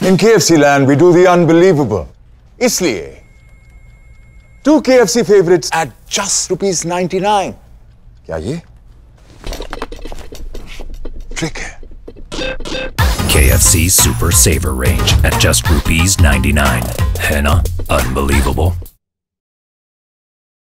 In KFC land, we do the unbelievable. इसलिए 2 KFC favorites at just ₹99. क्या ये trick है? KFC Super Saver range at just ₹99. है ना? Unbelievable.